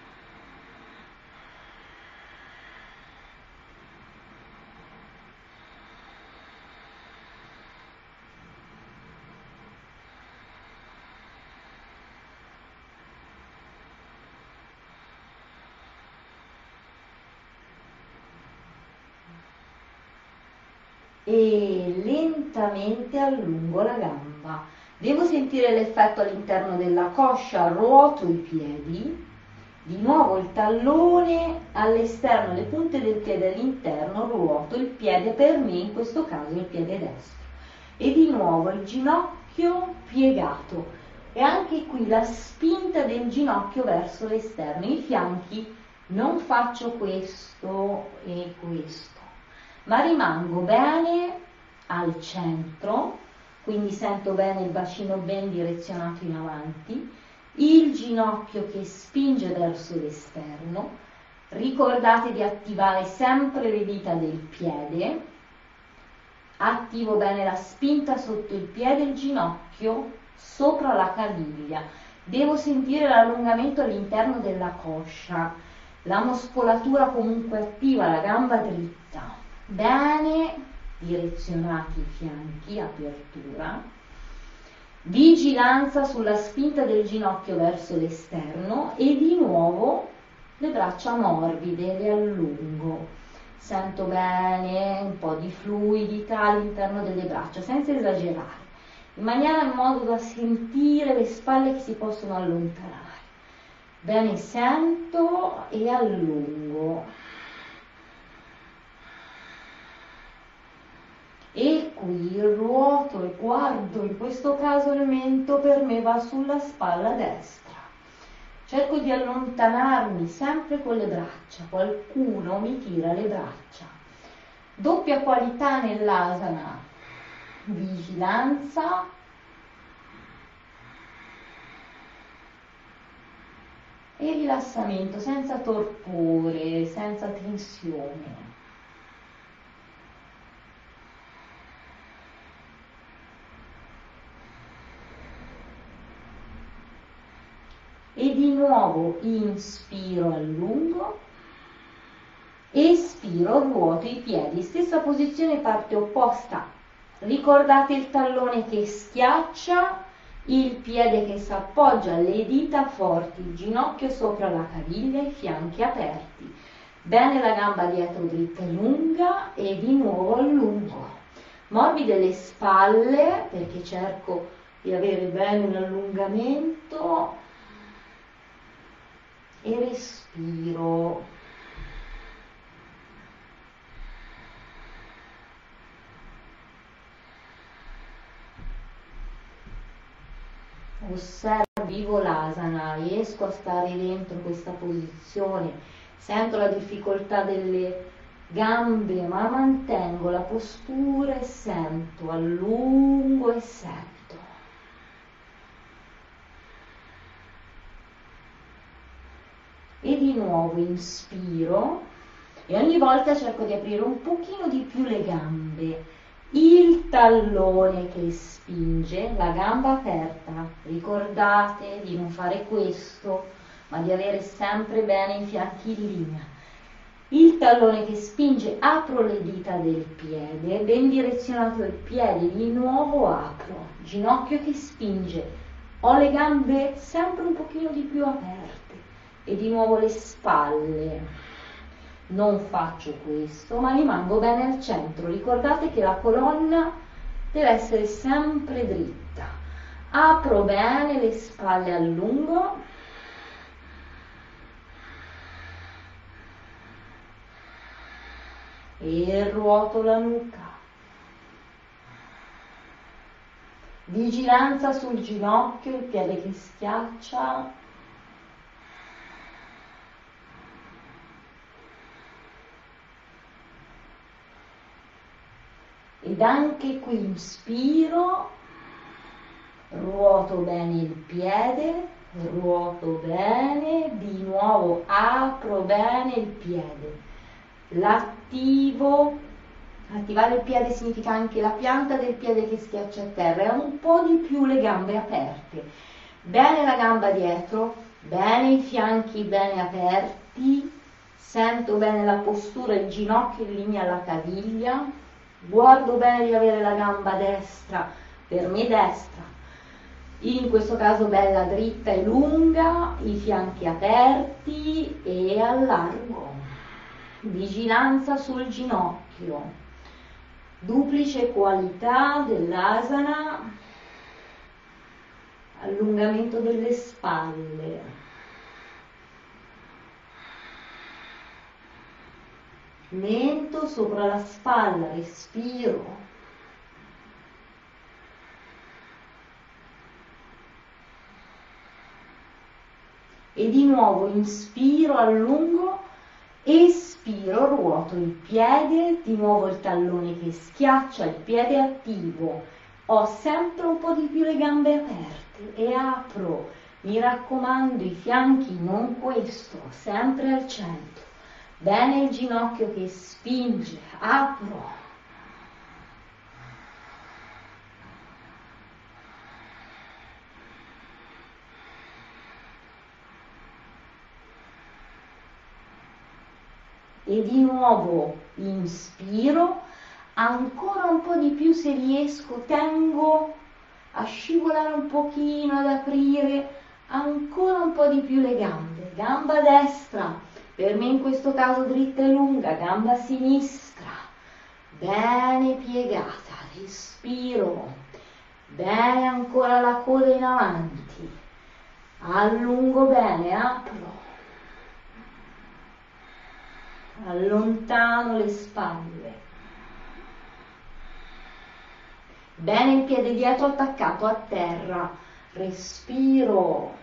E lentamente allungo la gamba. Devo sentire l'effetto all'interno della coscia, ruoto i piedi, di nuovo il tallone all'esterno, le punte del piede all'interno, ruoto il piede, per me in questo caso il piede destro, e di nuovo il ginocchio piegato, e anche qui la spinta del ginocchio verso l'esterno, i fianchi non faccio questo e questo, ma rimango bene al centro, quindi sento bene il bacino ben direzionato in avanti, il ginocchio che spinge verso l'esterno. Ricordate di attivare sempre le dita del piede, attivo bene la spinta sotto il piede, il ginocchio sopra la caviglia. Devo sentire l'allungamento all'interno della coscia, la muscolatura comunque attiva, la gamba dritta. Bene direzionati i fianchi, apertura, vigilanza sulla spinta del ginocchio verso l'esterno e di nuovo le braccia morbide, le allungo, sento bene un po' di fluidità all'interno delle braccia senza esagerare, in maniera in modo da sentire le spalle che si possono allontanare. Bene, sento e allungo. E qui ruoto e guardo, in questo caso il mento per me va sulla spalla destra. Cerco di allontanarmi sempre con le braccia, qualcuno mi tira le braccia. Doppia qualità nell'asana, vigilanza e rilassamento, senza torpore, senza tensione. E di nuovo inspiro, allungo, espiro, ruoto i piedi, stessa posizione, parte opposta. Ricordate il tallone che schiaccia, il piede che si appoggia, le dita forti, il ginocchio sopra la caviglia, i fianchi aperti. Bene la gamba dietro dritta e lunga e di nuovo allungo. Morbide le spalle perché cerco di avere bene un allungamento. E respiro. Osservi vivo l'asana, riesco a stare dentro questa posizione, sento la difficoltà delle gambe, ma mantengo la postura e sento, allungo e sento. E di nuovo inspiro e ogni volta cerco di aprire un pochino di più le gambe, il tallone che spinge, la gamba aperta. Ricordate di non fare questo, ma di avere sempre bene i fianchi in linea. Il tallone che spinge, apro le dita del piede, ben direzionato il piede, di nuovo apro, ginocchio che spinge, ho le gambe sempre un pochino di più aperte e di nuovo le spalle. Non faccio questo, ma rimango bene al centro. Ricordate che la colonna deve essere sempre dritta. Apro bene le spalle a lungo. E ruoto la nuca. Vigilanza sul ginocchio, il piede che schiaccia. Ed anche qui inspiro, ruoto bene il piede, ruoto bene, di nuovo apro bene il piede. L'attivo, attivare il piede significa anche la pianta del piede che schiaccia a terra, e un po' di più le gambe aperte. Bene la gamba dietro, bene i fianchi bene aperti, sento bene la postura, il ginocchio in linea alla caviglia. Guardo bene di avere la gamba destra, per me destra, in questo caso bella dritta e lunga, i fianchi aperti e allargo. Vigilanza sul ginocchio, duplice qualità dell'asana, allungamento delle spalle. Mento sopra la spalla, respiro. E di nuovo inspiro, allungo, espiro, ruoto il piede, di nuovo il tallone che schiaccia, il piede attivo. Ho sempre un po' di più le gambe aperte e apro. Mi raccomando, i fianchi, non questo, sempre al centro. Bene il ginocchio che spinge, apro. E di nuovo inspiro, ancora un po' di più se riesco, tengo a scivolare un pochino, ad aprire ancora un po' di più le gambe. Gamba destra. Per me in questo caso dritta e lunga, gamba sinistra, bene piegata, respiro, bene ancora la coda in avanti, allungo bene, apro, allontano le spalle, bene il piede dietro attaccato a terra, respiro.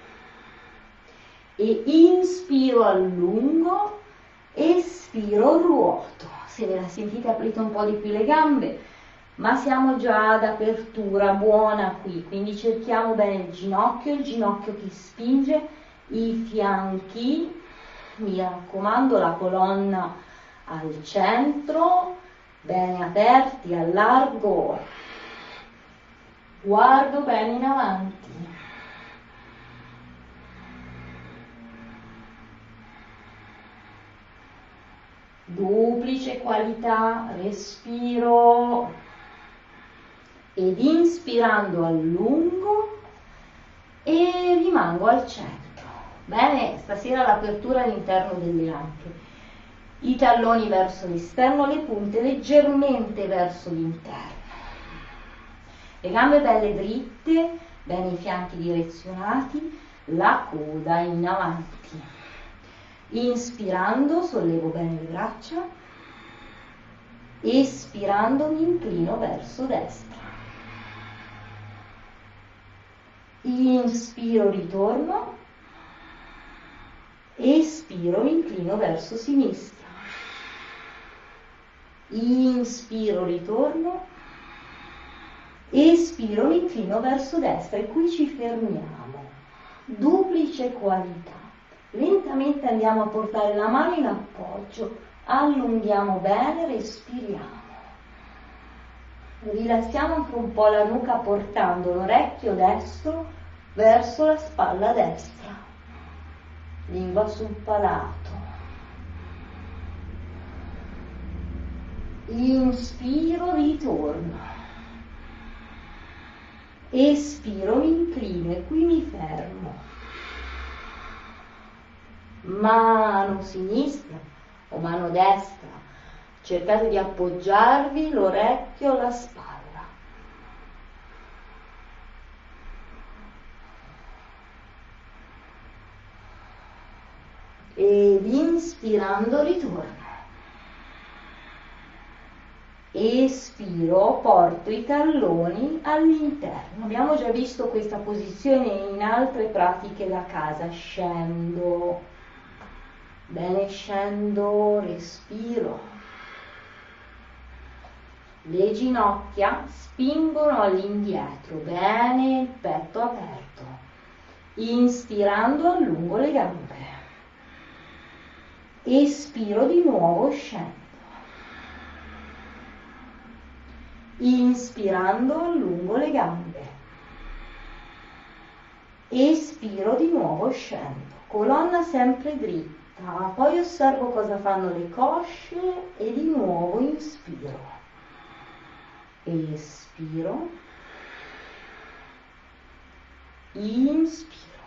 E inspiro a lungo, espiro, ruoto. Se ve la sentite aprite un po' di più le gambe, ma siamo già ad apertura buona qui, quindi cerchiamo bene il ginocchio, il ginocchio che spinge, i fianchi, mi raccomando la colonna al centro, bene aperti, allargo, guardo bene in avanti. Duplice qualità, respiro ed inspirando allungo e rimango al centro. Bene, stasera l'apertura all'interno delle anche. I talloni verso l'esterno, le punte leggermente verso l'interno. Le gambe belle dritte, bene i fianchi direzionati, la coda in avanti. Inspirando sollevo bene le braccia, espirando mi inclino verso destra. inspiro, ritorno, espiro, mi inclino verso sinistra, inspiro, ritorno, espiro, mi inclino verso destra e qui ci fermiamo. Duplice qualità. Lentamente andiamo a portare la mano in appoggio, allunghiamo bene, respiriamo. Rilassiamo anche un po' la nuca portando l'orecchio destro verso la spalla destra. Lingua sul palato. Inspiro, ritorno. Espiro, mi inclino e qui mi fermo. Mano sinistra o mano destra, cercate di appoggiarvi l'orecchio alla spalla. Ed inspirando ritorno. Espiro, porto i talloni all'interno. Abbiamo già visto questa posizione in altre pratiche da casa. Scendo, bene, scendo, respiro. Le ginocchia spingono all'indietro, bene, il petto aperto. Inspirando allungo le gambe. Espiro di nuovo, scendo. Inspirando allungo le gambe, espiro di nuovo, scendo, colonna sempre dritta, poi osservo cosa fanno le cosce e di nuovo inspiro, espiro, inspiro,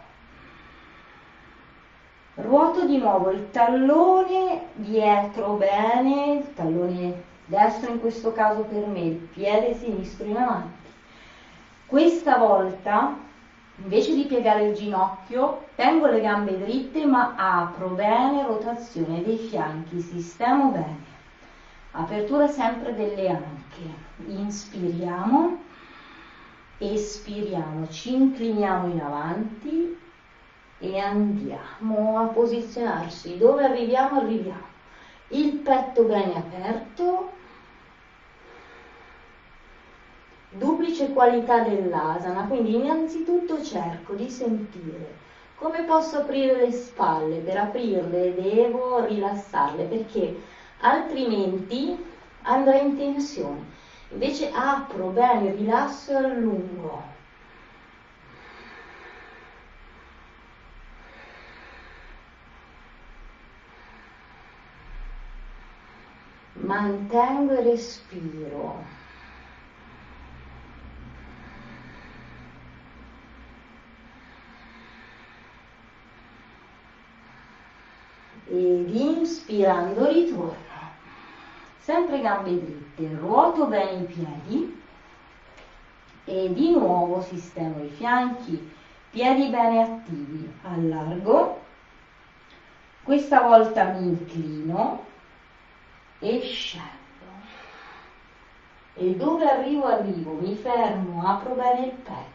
ruoto di nuovo il tallone dietro bene, il tallone destro in questo caso per me, il piede sinistro in avanti. Questa volta, invece di piegare il ginocchio, tengo le gambe dritte ma apro bene, rotazione dei fianchi, sistemo bene. Apertura sempre delle anche. Inspiriamo, espiriamo, ci incliniamo in avanti e andiamo a posizionarci. Dove arriviamo? Arriviamo. Il petto bene aperto, duplice qualità dell'asana, quindi innanzitutto cerco di sentire come posso aprire le spalle. Per aprirle devo rilassarle perché altrimenti andrà in tensione. Invece apro bene, rilasso e allungo. Mantengo e respiro. Ed inspirando ritorno. Sempre gambe dritte, ruoto bene i piedi e di nuovo sistemo i fianchi, piedi bene attivi, allargo. Questa volta mi inclino e scendo, e dove arrivo arrivo, mi fermo, apro bene il petto.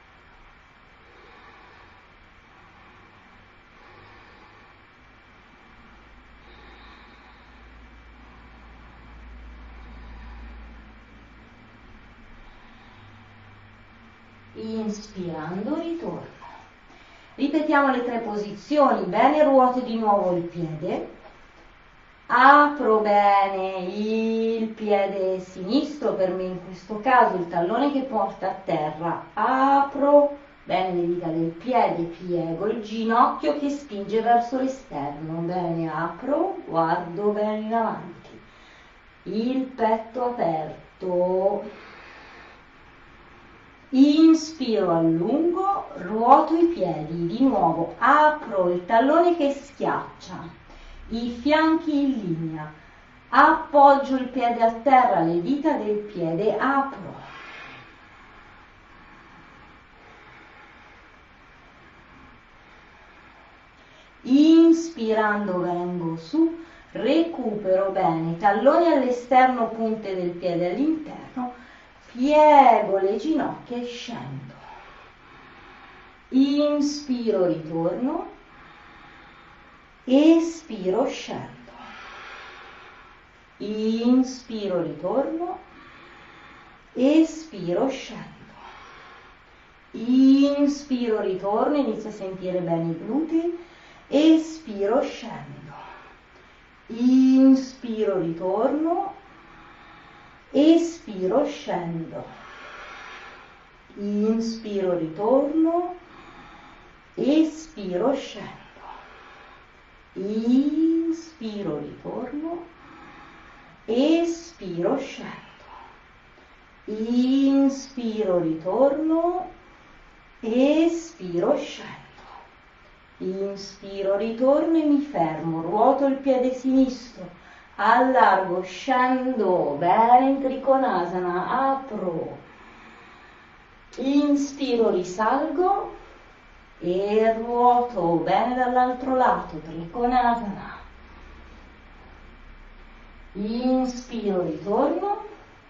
Inspirando ritorno. Ripetiamo le tre posizioni, bene, ruoto di nuovo il piede. Apro bene il piede sinistro, per me in questo caso il tallone che porta a terra, apro bene le dita del piede, piego il ginocchio che spinge verso l'esterno, bene, apro, guardo bene in avanti, il petto aperto, inspiro allungo, ruoto i piedi, di nuovo apro il tallone che schiaccia, i fianchi in linea, appoggio il piede a terra, le dita del piede, apro. Inspirando vengo su, recupero bene, talloni all'esterno, punte del piede all'interno, piego le ginocchia e scendo. inspiro, ritorno, espiro, scendo, inspiro, ritorno, espiro, scendo, inspiro, ritorno, inizio a sentire bene i glutei, espiro, scendo, inspiro, ritorno, espiro, scendo, inspiro, ritorno, espiro, scendo, inspiro, ritorno, espiro, scendo, inspiro, ritorno, espiro, scendo, inspiro, ritorno e mi fermo, ruoto il piede sinistro, allargo, scendo, bene in Trikonasana, apro, inspiro, risalgo e ruoto bene dall'altro lato, Trikonasana, inspiro, ritorno,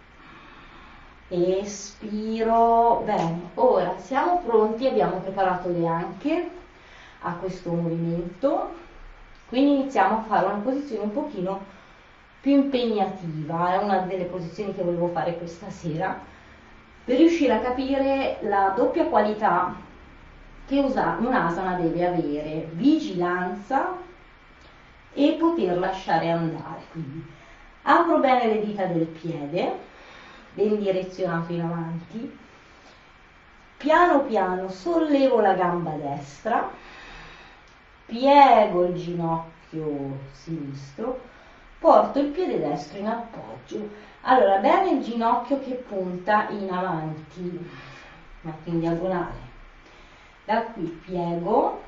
espiro, bene. Ora siamo pronti, abbiamo preparato le anche a questo movimento, quindi iniziamo a fare una posizione un pochino più impegnativa, è una delle posizioni che volevo fare questa sera, per riuscire a capire la doppia qualità che un'asana deve avere, vigilanza e poter lasciare andare. Quindi apro bene le dita del piede, ben direzionato in avanti, piano piano sollevo la gamba destra, piego il ginocchio sinistro, porto il piede destro in appoggio. Allora, bene il ginocchio che punta in avanti, metto in diagonale, da qui piego,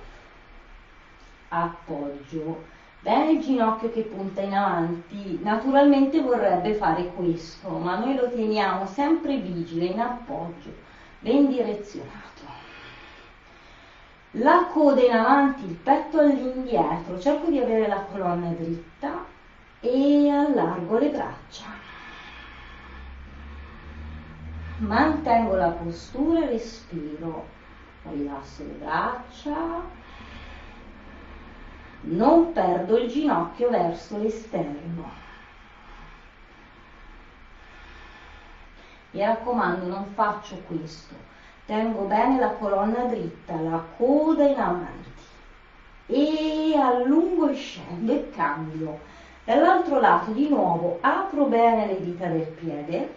appoggio, bene il ginocchio che punta in avanti, naturalmente vorrebbe fare questo, ma noi lo teniamo sempre vigile, in appoggio, ben direzionato. La coda in avanti, il petto all'indietro, cerco di avere la colonna dritta e allargo le braccia. Mantengo la postura e respiro, rilasso le braccia, non perdo il ginocchio verso l'esterno. Mi raccomando, non faccio questo, tengo bene la colonna dritta, la coda in avanti e allungo e scendo e cambio. Dall'altro lato di nuovo apro bene le dita del piede,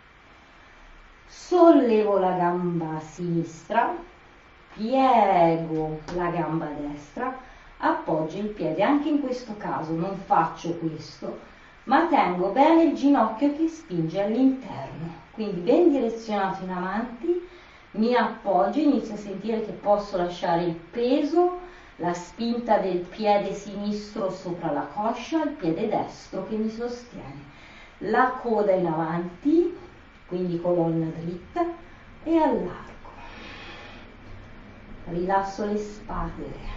sollevo la gamba sinistra, piego la gamba destra, appoggio il piede. Anche in questo caso non faccio questo, ma tengo bene il ginocchio che spinge all'interno, quindi ben direzionato in avanti, mi appoggio, inizio a sentire che posso lasciare il peso, la spinta del piede sinistro sopra la coscia, il piede destro che mi sostiene, la coda in avanti, quindi colonna dritta, e allargo, rilasso le spalle,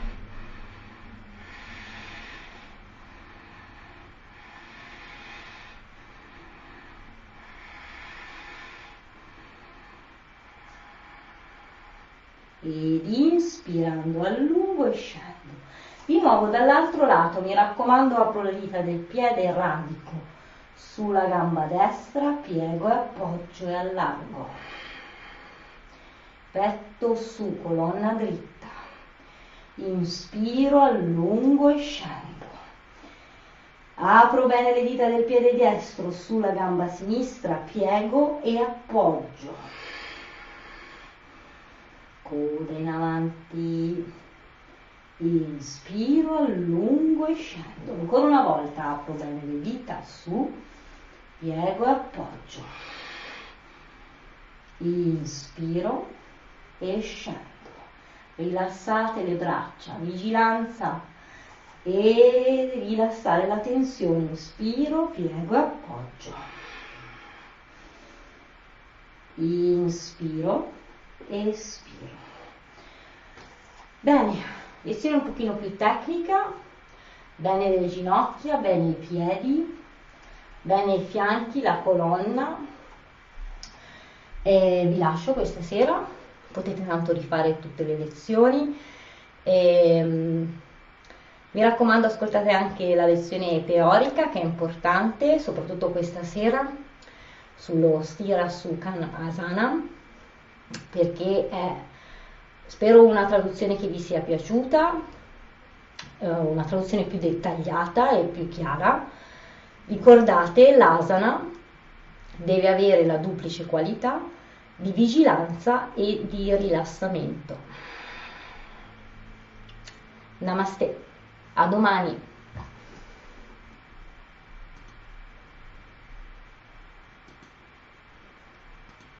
ed inspirando allungo e scendo. Di nuovo dall'altro lato, mi raccomando, apro le dita del piede e radico sulla gamba destra, piego e appoggio e allargo, petto su, colonna dritta, inspiro, allungo e scendo, apro bene le dita del piede destro sulla gamba sinistra, piego e appoggio, coda in avanti, inspiro, allungo e scendo. Ancora una volta apro bene le dita su, piego e appoggio, inspiro e scendo. Rilassate le braccia, vigilanza e rilassare la tensione, inspiro, piego e appoggio, inspiro, espiro. Bene, lezione un pochino più tecnica, bene le ginocchia, bene i piedi, bene i fianchi, la colonna. E vi lascio questa sera potete tanto rifare tutte le lezioni. E, mi raccomando, ascoltate anche la lezione teorica, che è importante, soprattutto questa sera, sullo Stira Sukhan Asana, perché è, spero, una traduzione che vi sia piaciuta, eh, una traduzione più dettagliata e più chiara. Ricordate, l'asana deve avere la duplice qualità di vigilanza e di rilassamento. Namaste, a domani.